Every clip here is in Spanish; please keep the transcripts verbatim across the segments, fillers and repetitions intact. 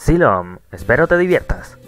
Silom, espero te diviertas.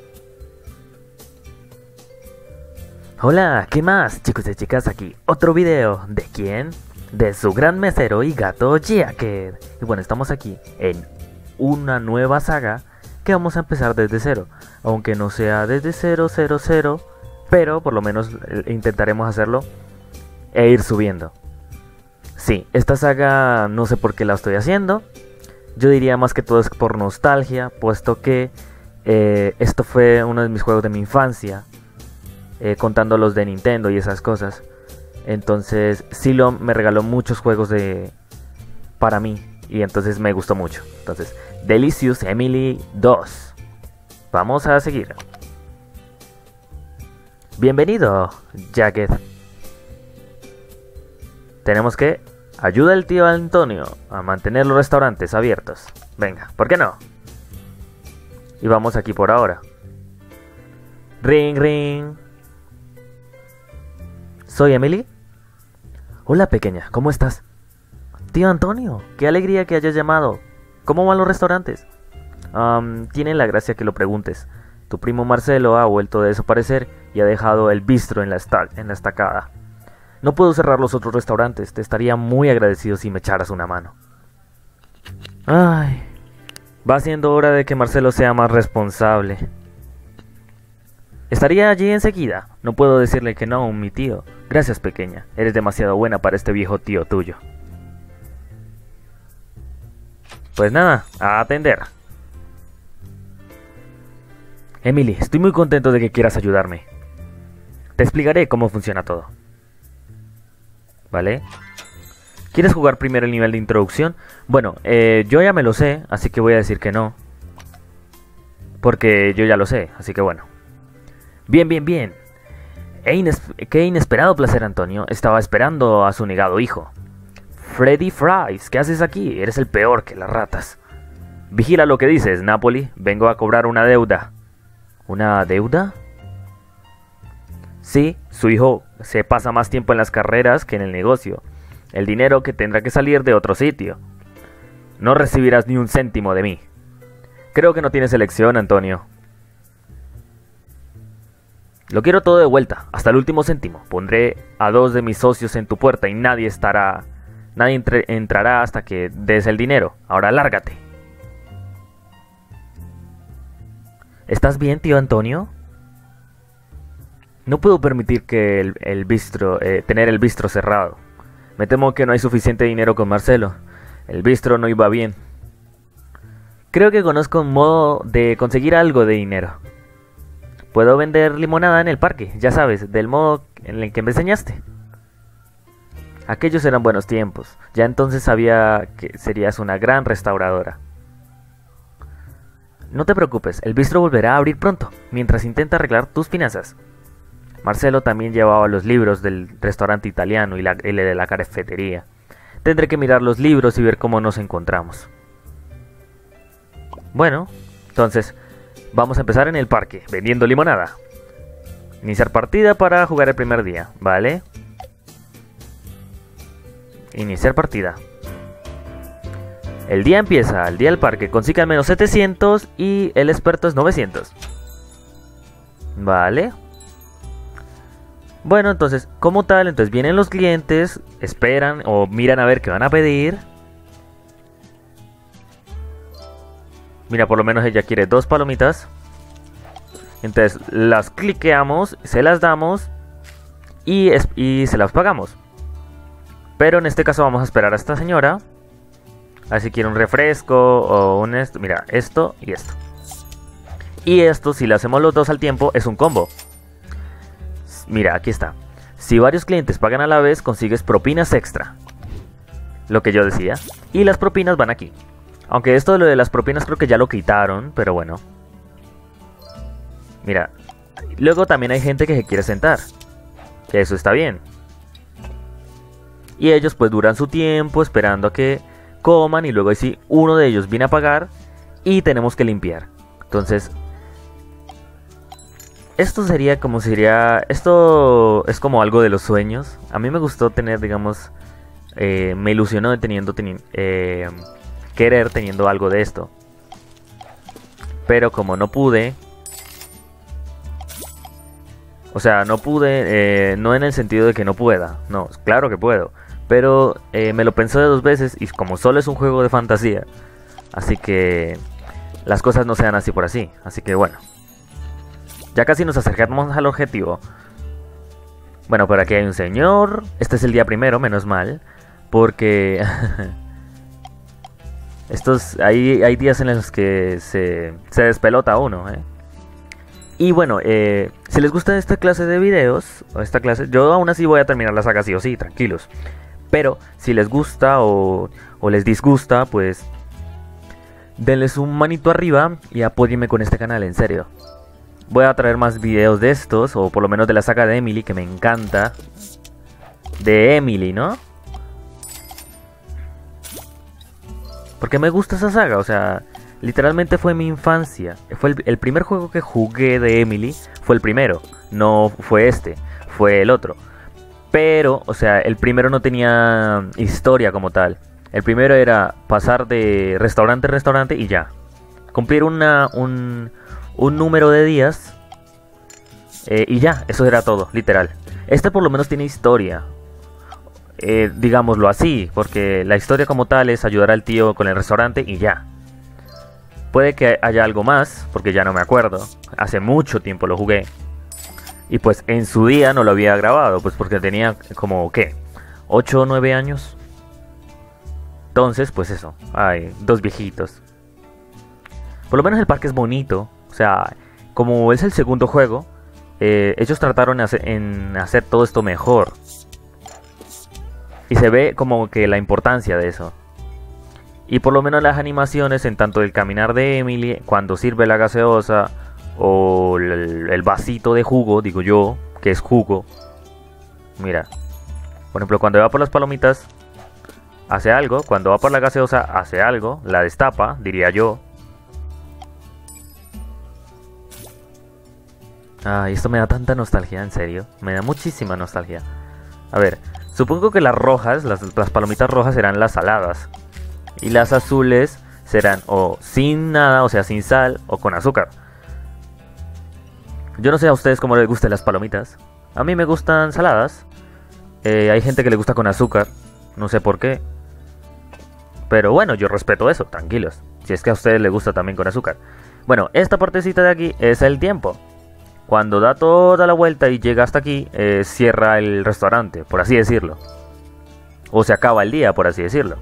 Hola, ¿qué más, chicos y chicas? Aquí otro video. ¿De quién? De su gran mesero y gato Jacket. Y bueno, estamos aquí en una nueva saga que vamos a empezar desde cero. Aunque no sea desde cero, cero, cero, pero por lo menos intentaremos hacerlo e ir subiendo. Sí, esta saga no sé por qué la estoy haciendo. Yo diría más que todo es por nostalgia, puesto que eh, esto fue uno de mis juegos de mi infancia, eh, contando los de Nintendo y esas cosas. Entonces Silom me regaló muchos juegos de para mí y entonces me gustó mucho. Entonces, Delicious Emily dos. Vamos a seguir. Bienvenido, Jacket. Tenemos que ayuda al tío Antonio a mantener los restaurantes abiertos. Venga, ¿por qué no? Y vamos aquí por ahora. Ring, ring. ¿Soy Emily? Hola, pequeña, ¿cómo estás? Tío Antonio, qué alegría que hayas llamado. ¿Cómo van los restaurantes? Um, tiene la gracia que lo preguntes. Tu primo Marcelo ha vuelto a desaparecer y ha dejado el bistro en la, esta en la estacada. No puedo cerrar los otros restaurantes. Te estaría muy agradecido si me echaras una mano. Ay, va siendo hora de que Marcelo sea más responsable. Estaría allí enseguida. No puedo decirle que no a mi tío. Gracias, pequeña. Eres demasiado buena para este viejo tío tuyo. Pues nada, a atender. Emily, estoy muy contento de que quieras ayudarme. Te explicaré cómo funciona todo. ¿Vale? ¿Quieres jugar primero el nivel de introducción? Bueno, eh, yo ya me lo sé, así que voy a decir que no. Porque yo ya lo sé, así que bueno. Bien, bien, bien. E ines qué inesperado placer, Antonio. Estaba esperando a su negado hijo. Freddy Fries, ¿qué haces aquí? Eres el peor que las ratas. Vigila lo que dices, Napoli. Vengo a cobrar una deuda. ¿Una deuda? Sí, su hijo se pasa más tiempo en las carreras que en el negocio. El dinero que tendrá que salir de otro sitio. No recibirás ni un céntimo de mí. Creo que no tienes elección, Antonio. Lo quiero todo de vuelta, hasta el último céntimo. Pondré a dos de mis socios en tu puerta y nadie estará... Nadie entre, entrará hasta que des el dinero. Ahora lárgate. ¿Estás bien, tío Antonio? No puedo permitir que el, el bistro, eh, tener el bistro cerrado. Me temo que no hay suficiente dinero con Marcelo. El bistro no iba bien. Creo que conozco un modo de conseguir algo de dinero. Puedo vender limonada en el parque, ya sabes, del modo en el que me enseñaste. Aquellos eran buenos tiempos. Ya entonces sabía que serías una gran restauradora. No te preocupes, el bistro volverá a abrir pronto, mientras intenta arreglar tus finanzas. Marcelo también llevaba los libros del restaurante italiano y, la, y de la cafetería. Tendré que mirar los libros y ver cómo nos encontramos. Bueno, entonces, vamos a empezar en el parque, vendiendo limonada. Iniciar partida para jugar el primer día, ¿vale? Iniciar partida. El día empieza, el día del parque, consigue al menos setecientos y el experto es novecientos. Vale. Bueno, entonces, como tal, entonces vienen los clientes, esperan o miran a ver qué van a pedir. Mira, por lo menos ella quiere dos palomitas. Entonces las cliqueamos, se las damos y, es, y se las pagamos. Pero en este caso vamos a esperar a esta señora. A ver si quiere un refresco o un esto. Mira, esto y esto. Y esto, si lo hacemos los dos al tiempo, es un combo. Mira, aquí está. Si varios clientes pagan a la vez, consigues propinas extra. Lo que yo decía. Y las propinas van aquí. Aunque esto de lo de las propinas creo que ya lo quitaron, pero bueno. Mira. Luego también hay gente que se quiere sentar. Que eso está bien. Y ellos pues duran su tiempo esperando a que coman y luego si uno de ellos viene a pagar y tenemos que limpiar. Entonces, esto sería como sería, esto es como algo de los sueños. A mí me gustó tener, digamos, eh, me ilusionó teniendo, teni eh, querer teniendo algo de esto. pero como no pude, o sea, no pude, eh, no en el sentido de que no pueda, no, claro que puedo, pero eh, me lo pensé dos veces y como solo es un juego de fantasía, así que las cosas no se dan así por así, así que bueno, ya casi nos acercamos al objetivo. Bueno, por aquí hay un señor, este es el día primero, menos mal, porque estos, hay, hay días en los que se, se despelota uno, ¿eh? Y bueno, eh, si les gusta esta clase de videos, o esta clase, yo aún así voy a terminar la saga sí o sí, tranquilos. Pero si les gusta o, o les disgusta, pues denles un manito arriba y apóyenme con este canal, en serio. Voy a traer más videos de estos, o por lo menos de la saga de Emily, que me encanta. De Emily, ¿no? Porque me gusta esa saga, o sea, literalmente fue mi infancia. Fue el, el primer juego que jugué de Emily, fue el primero. No fue este, fue el otro. Pero, o sea, el primero no tenía historia como tal. El primero era pasar de restaurante en restaurante y ya. Cumplir una, un... un número de días eh, y ya, eso era todo, literal. Este por lo menos tiene historia, eh, digámoslo así, porque la historia como tal es ayudar al tío con el restaurante y ya. Puede que haya algo más, porque ya no me acuerdo, hace mucho tiempo lo jugué. Y pues en su día no lo había grabado, pues porque tenía como, ¿qué? ocho o nueve años. Entonces, pues eso, hay dos viejitos. Por lo menos el parque es bonito. O sea, como es el segundo juego, eh, ellos trataron en hacer, en hacer todo esto mejor. Y se ve como que la importancia de eso. Y por lo menos las animaciones, en tanto el caminar de Emily, cuando sirve la gaseosa, o el, el vasito de jugo, digo yo, que es jugo. Mira, por ejemplo, cuando va por las palomitas, hace algo. Cuando va por la gaseosa, hace algo. La destapa, diría yo. Ay, esto me da tanta nostalgia, en serio. Me da muchísima nostalgia. A ver, supongo que las rojas, las, las palomitas rojas serán las saladas. Y las azules serán o sin nada, o sea, sin sal, o con azúcar. Yo no sé a ustedes cómo les gustan las palomitas. A mí me gustan saladas. Eh, hay gente que le gusta con azúcar. No sé por qué. Pero bueno, yo respeto eso, tranquilos. Si es que a ustedes les gusta también con azúcar. Bueno, esta partecita de aquí es el tiempo. Cuando da toda la vuelta y llega hasta aquí, eh, cierra el restaurante, por así decirlo. O se acaba el día, por así decirlo.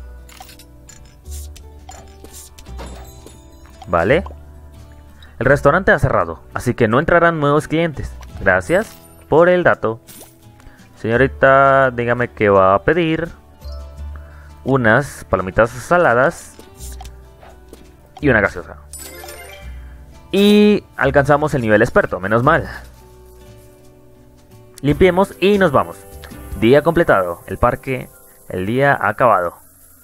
¿Vale? El restaurante ha cerrado, así que no entrarán nuevos clientes. Gracias por el dato. Señorita, dígame qué va a pedir. Unas palomitas saladas y una gaseosa. Y alcanzamos el nivel experto, menos mal. Limpiemos y nos vamos. Día completado, el parque, el día acabado.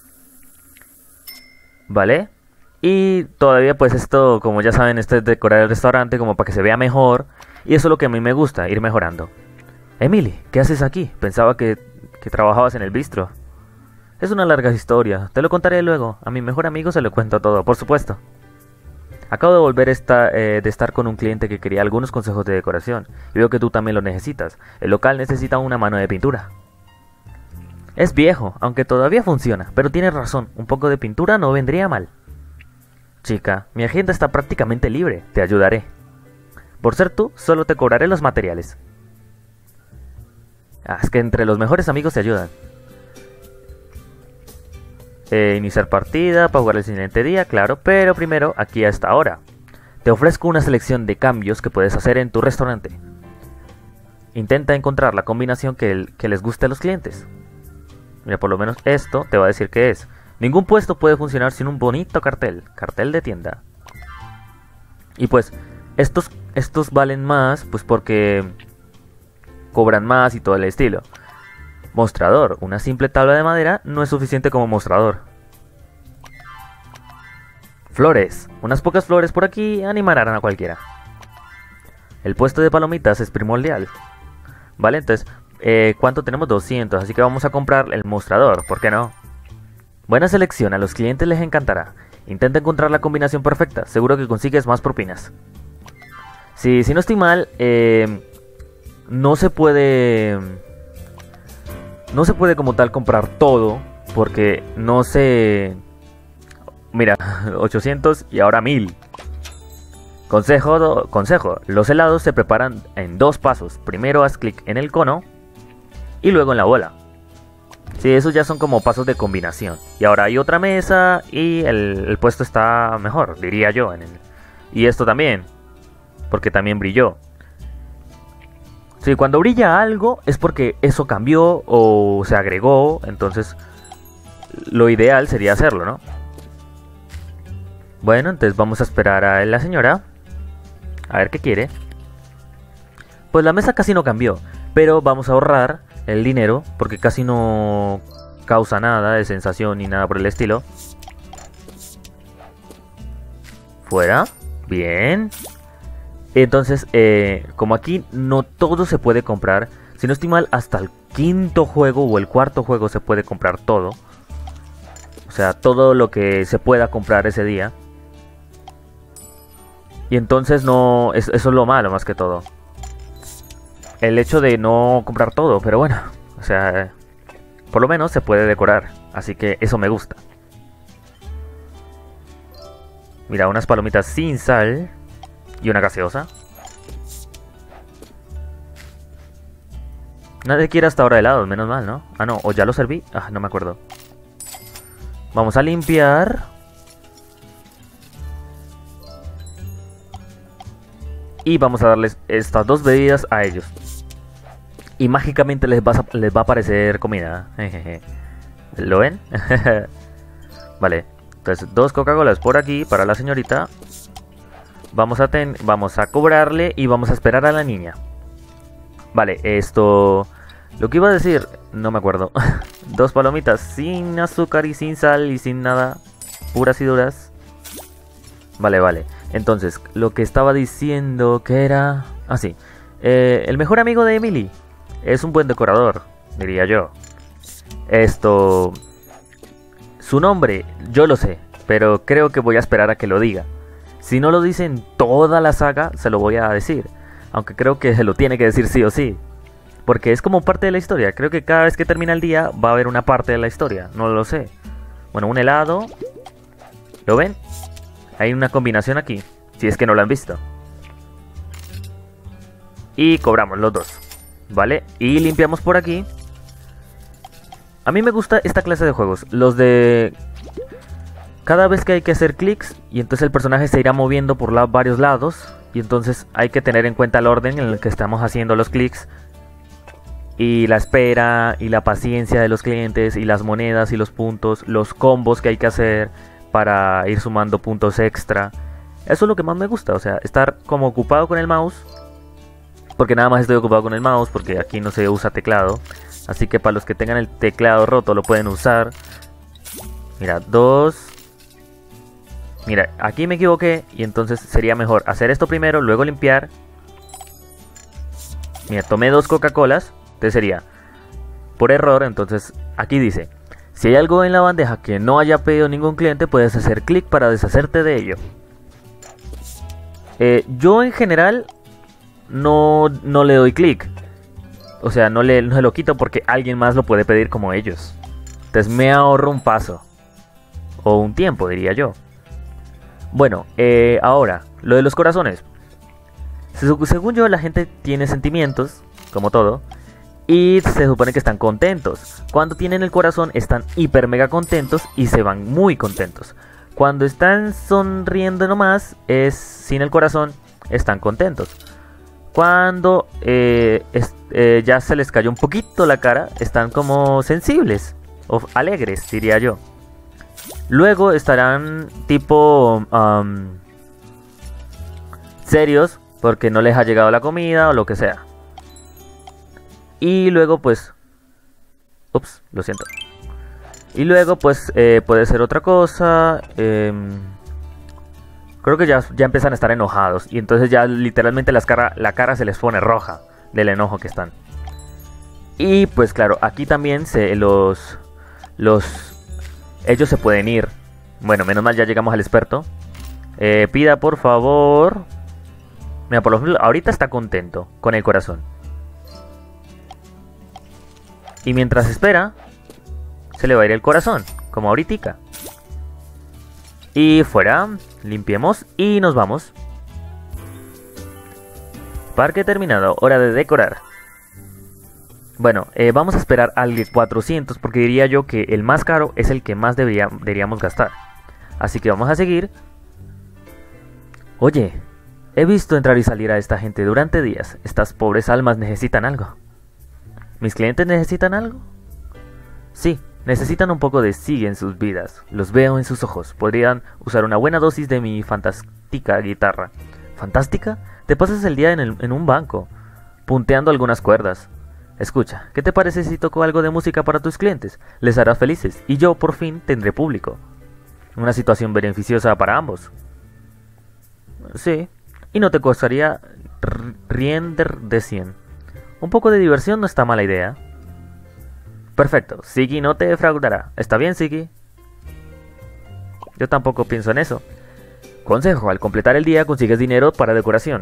¿Vale? Y todavía pues esto, como ya saben, esto es decorar el restaurante como para que se vea mejor. Y eso es lo que a mí me gusta, ir mejorando. Emily, ¿qué haces aquí? Pensaba que, que trabajabas en el bistro. Es una larga historia, te lo contaré luego. A mi mejor amigo se lo cuento todo, por supuesto. Acabo de volver esta, eh, de estar con un cliente que quería algunos consejos de decoración. Y veo que tú también lo necesitas. El local necesita una mano de pintura. Es viejo, aunque todavía funciona, pero tienes razón, un poco de pintura no vendría mal. Chica, mi agenda está prácticamente libre, te ayudaré. Por ser tú, solo te cobraré los materiales. Ah, es que entre los mejores amigos se ayudan. Eh, iniciar partida para jugar el siguiente día, claro, pero primero aquí a esta hora. Te ofrezco una selección de cambios que puedes hacer en tu restaurante. Intenta encontrar la combinación que, el, que les guste a los clientes. Mira, por lo menos esto te va a decir qué es. Ningún puesto puede funcionar sin un bonito cartel, cartel de tienda. Y pues, estos, estos valen más, pues porque cobran más y todo el estilo. Mostrador. Una simple tabla de madera no es suficiente como mostrador. Flores. Unas pocas flores por aquí animarán a cualquiera. El puesto de palomitas es primordial. Vale, entonces, eh, ¿cuánto tenemos? doscientos. Así que vamos a comprar el mostrador. ¿Por qué no? Buena selección. A los clientes les encantará. Intenta encontrar la combinación perfecta. Seguro que consigues más propinas. Sí, si no estoy mal, eh, no se puede... No se puede como tal comprar todo. Porque no se... Mira, ochocientos y ahora mil. Consejo, consejo, los helados se preparan en dos pasos. Primero haz clic en el cono y luego en la bola. Sí, esos ya son como pasos de combinación. Y ahora hay otra mesa y el, el puesto está mejor, diría yo. En el, y esto también, porque también brilló. Sí, cuando brilla algo es porque eso cambió o se agregó. Entonces lo ideal sería hacerlo, ¿no? Bueno, entonces vamos a esperar a la señora. A ver qué quiere. Pues la mesa casi no cambió, pero vamos a ahorrar el dinero porque casi no causa nada de sensación ni nada por el estilo. Fuera. Bien. Entonces, eh, como aquí no todo se puede comprar, si no estoy mal, hasta el quinto juego o el cuarto juego se puede comprar todo. O sea, todo lo que se pueda comprar ese día. Y entonces no, eso es lo malo más que todo. El hecho de no comprar todo, pero bueno, o sea, por lo menos se puede decorar. Así que eso me gusta. Mira, unas palomitas sin sal y una gaseosa. Nadie quiere hasta ahora helados, menos mal, ¿no? Ah, no, o ya lo serví. Ah, no me acuerdo. Vamos a limpiar. Y vamos a darles estas dos bebidas a ellos. Y mágicamente les va a, les va a aparecer comida. ¿Lo ven? Vale. Entonces, dos Coca-Colas por aquí para la señorita. Vamos a, ten, vamos a cobrarle y vamos a esperar a la niña. Vale, esto... Lo que iba a decir, no me acuerdo. Dos palomitas sin azúcar y sin sal y sin nada. Puras y duras. Vale, vale. Entonces, lo que estaba diciendo que era... Ah, sí. Eh, el mejor amigo de Emily es un buen decorador, diría yo. Esto... Su nombre, yo lo sé, pero creo que voy a esperar a que lo diga. Si no lo dice en toda la saga, se lo voy a decir. Aunque creo que se lo tiene que decir sí o sí. Porque es como parte de la historia. Creo que cada vez que termina el día va a haber una parte de la historia. No lo sé. Bueno, un helado. ¿Lo ven? Hay una combinación aquí, si es que no lo han visto. Y cobramos los dos, ¿vale? Y limpiamos por aquí. A mí me gusta esta clase de juegos. Los de... Cada vez que hay que hacer clics y entonces el personaje se irá moviendo por la varios lados. Y entonces hay que tener en cuenta el orden en el que estamos haciendo los clics. Y la espera y la paciencia de los clientes y las monedas y los puntos. Los combos que hay que hacer para ir sumando puntos extra. Eso es lo que más me gusta, o sea, estar como ocupado con el mouse. Porque nada más estoy ocupado con el mouse, porque aquí no se usa teclado. Así que para los que tengan el teclado roto lo pueden usar. Mira, dos. Mira, aquí me equivoqué y entonces sería mejor hacer esto primero, luego limpiar. Mira, tomé dos Coca-Colas, entonces sería por error, entonces aquí dice: si hay algo en la bandeja que no haya pedido ningún cliente, puedes hacer clic para deshacerte de ello. Eh, yo en general no, no le doy clic. O sea, no, le, no lo quito porque alguien más lo puede pedir como ellos. Entonces me ahorro un paso. O un tiempo, diría yo. Bueno, eh, ahora, lo de los corazones. Según yo, la gente tiene sentimientos, como todo. Y se supone que están contentos. Cuando tienen el corazón están hiper mega contentos y se van muy contentos. Cuando están sonriendo nomás, es sin el corazón, están contentos. Cuando eh, es, eh, ya se les cayó un poquito la cara, están como sensibles o alegres, diría yo. Luego estarán tipo um, serios porque no les ha llegado la comida o lo que sea. Y luego pues... Ups, lo siento. Y luego pues eh, puede ser otra cosa. Eh, creo que ya, ya empiezan a estar enojados. Y entonces ya literalmente las cara, la cara se les pone roja del enojo que están. Y pues claro, aquí también se los... los ellos se pueden ir. Bueno, menos mal ya llegamos al experto. Eh, pida por favor. Mira, por ejemplo, ahorita está contento con el corazón. Y mientras espera, se le va a ir el corazón, como ahorita. Y fuera, limpiemos y nos vamos. Parque terminado, hora de decorar. Bueno, eh, vamos a esperar al cuatrocientos porque diría yo que el más caro es el que más debería, deberíamos gastar. Así que vamos a seguir. Oye, he visto entrar y salir a esta gente durante días. Estas pobres almas necesitan algo. ¿Mis clientes necesitan algo? Sí, necesitan un poco de sí en sus vidas. Los veo en sus ojos. Podrían usar una buena dosis de mi fantástica guitarra. ¿Fantástica? Te pasas el día en, el, en un banco, punteando algunas cuerdas. Escucha, ¿qué te parece si toco algo de música para tus clientes? Les hará felices y yo por fin tendré público. Una situación beneficiosa para ambos. Sí, y no te costaría riender de cien. Un poco de diversión no está mala idea. Perfecto, Siggy no te defraudará. ¿Está bien, Siggy? Yo tampoco pienso en eso. Consejo, al completar el día consigues dinero para decoración.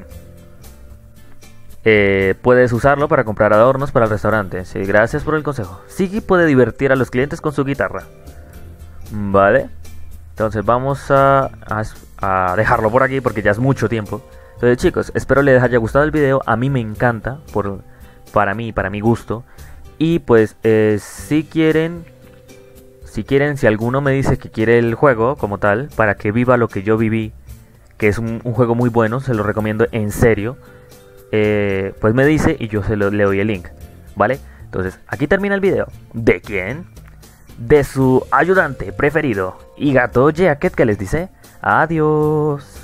Eh, puedes usarlo para comprar adornos para el restaurante. Sí, gracias por el consejo. Siggy puede divertir a los clientes con su guitarra. Vale. Entonces vamos a, a, a dejarlo por aquí porque ya es mucho tiempo. Entonces chicos, espero les haya gustado el video. A mí me encanta, por, para mí, para mi gusto. Y pues eh, si quieren, si quieren, si alguno me dice que quiere el juego como tal, para que viva lo que yo viví, que es un, un juego muy bueno, se lo recomiendo en serio. Eh, pues me dice y yo se lo, le doy el link, ¿vale? Entonces, aquí termina el video. ¿De quién? De su ayudante preferido y gato Jacket, que les dice adiós.